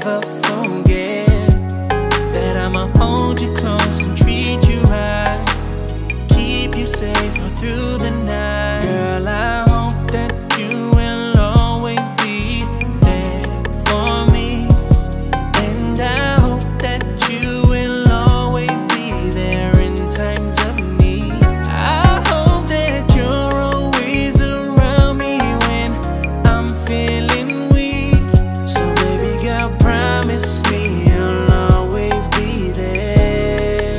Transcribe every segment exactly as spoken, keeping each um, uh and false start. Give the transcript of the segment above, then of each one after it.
never forget that I'ma hold you close and treat you right, keep you safe all through the night. Girl, I hope that you will always be there for me, and I hope that you will always be there in times of need. I hope that you're always around me when I'm feeling weak. So baby girl, promise me you'll always be there.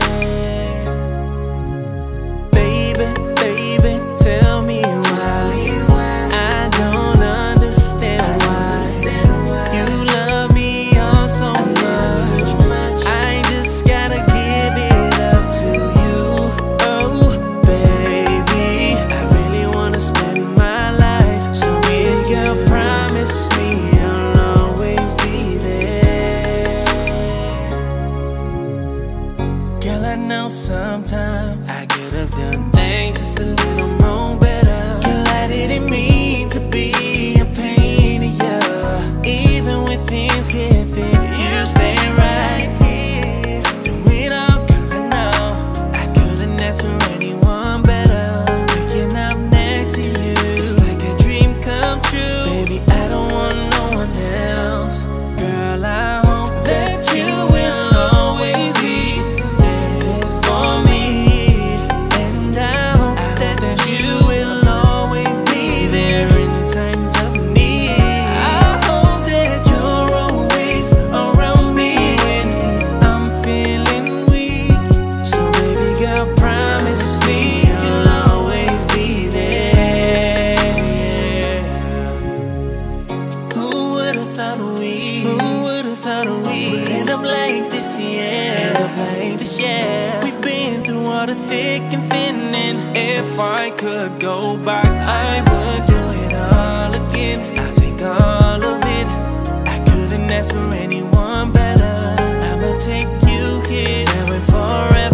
Baby, baby, tell me why I don't understand why you love me all so much. I just gotta give it up to you. Oh baby, I really wanna spend my life. So baby girl, promise me you'll always be there. Girl, I know sometimes I could have done things just a little more better. Girl, I didn't mean to be a pain to you. Even when things get fit, you stay right here. Do it all, girl, I know I couldn't ask for anyone better. Waking up next to you, it's like a dream come true. Baby, I don't want no one else. Girl, I hope that you will always be there for me, and I hope that, that you will always be there in times of need. I hope that you're always around me when I'm feeling weak. So baby girl, promise me you'll always be there. Who would've thought we, who would've thought we would end up like this, yeah, end up like this, yeah. We've been through all the thick and thin, and if I could go back, I would do it all again. I'll take all of it. I couldn't ask for anyone better. I'ma take you here now and forever.